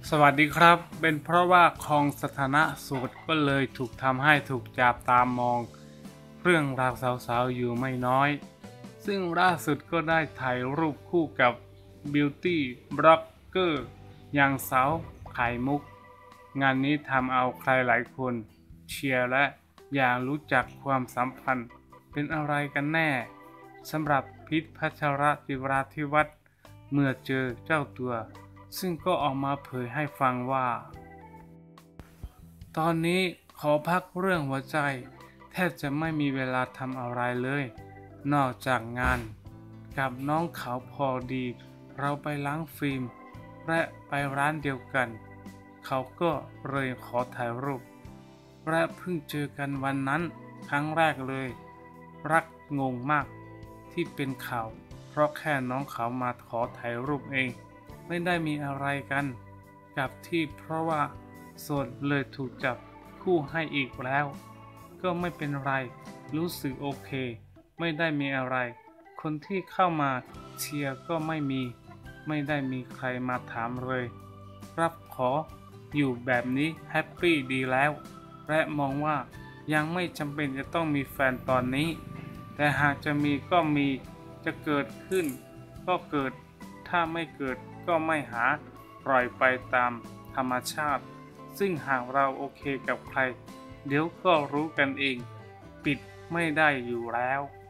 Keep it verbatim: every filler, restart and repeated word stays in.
สวัสดีครับ เป็นเพราะว่าครองสถานะโสดก็เลยถูกทำให้ถูกจับตามมองเรื่องราวสาวๆอยู่ไม่น้อย ซึ่งล่าสุดก็ได้ถ่ายรูปคู่กับบิวตี้บล็อกเกอร์อย่างสาวไข่มุก งานนี้ทำเอาใครหลายคนเชียร์และอยากรู้จักความสัมพันธ์เป็นอะไรกันแน่สำหรับพีทพัชรจิราธิวัฒน์เมื่อเจอเจ้าตัวซึ่งก็ออกมาเผยให้ฟังว่าตอนนี้ขอพักเรื่องหัวใจแทบจะไม่มีเวลาทำอะไรเลยนอกจากงานกับน้องเขาพอดีเราไปล้างฟิล์มและไปร้านเดียวกันเขาก็เลยขอถ่ายรูปและเพิ่งเจอกันวันนั้นครั้งแรกเลยรักงงมากที่เป็นข่าวเพราะแค่น้องเขามาขอถ่ายรูปเองไม่ได้มีอะไรกันกับที่เพราะว่าโสดเลยถูกจับคู่ให้อีกแล้วก็ไม่เป็นไรรู้สึกโอเคไม่ได้มีอะไรคนที่เข้ามาเชียร์ก็ไม่มีไม่ได้มีใครมาถามเลยรับขออยู่แบบนี้แฮปปี้ดีแล้วและมองว่ายังไม่จำเป็นจะต้องมีแฟนตอนนี้แต่หากจะมีก็มีจะเกิดขึ้นก็เกิดถ้าไม่เกิดก็ไม่หาปล่อยไปตามธรรมชาติซึ่งหากเราโอเคกับใครเดี๋ยวก็รู้กันเองปิดไม่ได้อยู่แล้ว